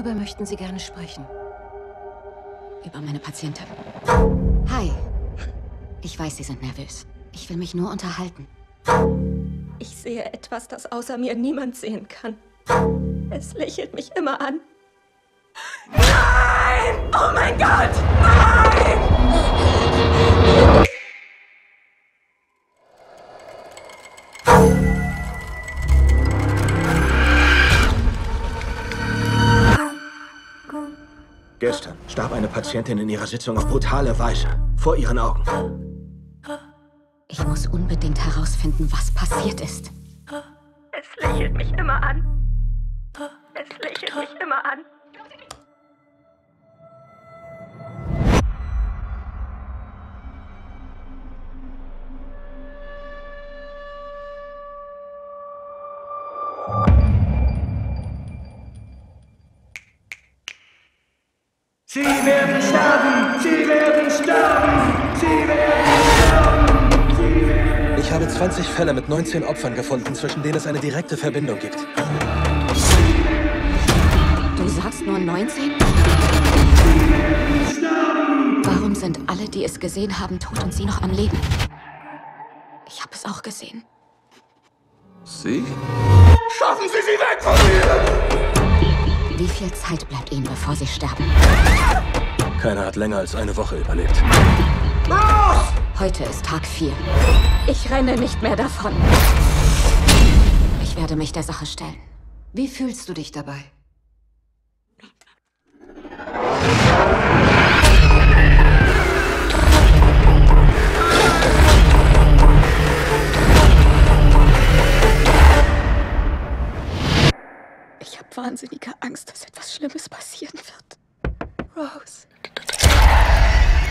Worüber möchten Sie gerne sprechen? Über meine Patientin. Hi. Ich weiß, Sie sind nervös. Ich will mich nur unterhalten. Ich sehe etwas, das außer mir niemand sehen kann. Es lächelt mich immer an. Nein! Oh mein Gott! Nein! Gestern starb eine Patientin in ihrer Sitzung auf brutale Weise. Vor ihren Augen. Ich muss unbedingt herausfinden, was passiert ist. Es lächelt mich immer an. Es lächelt mich immer an. Sie werden sterben! Sie werden sterben! Sie werden sterben! Ich habe 20 Fälle mit 19 Opfern gefunden, zwischen denen es eine direkte Verbindung gibt. Du sagst nur 19? Warum sind alle, die es gesehen haben, tot und sie noch am Leben? Ich habe es auch gesehen. Sie? Schaffen Sie sie weg von mir! Wie viel Zeit bleibt Ihnen, bevor Sie sterben? Keiner hat länger als eine Woche überlebt. Los! Heute ist Tag 4. Ich renne nicht mehr davon. Ich werde mich der Sache stellen. Wie fühlst du dich dabei? Ich habe wahnsinnige Angst, dass etwas Schlimmes passieren wird. Rose.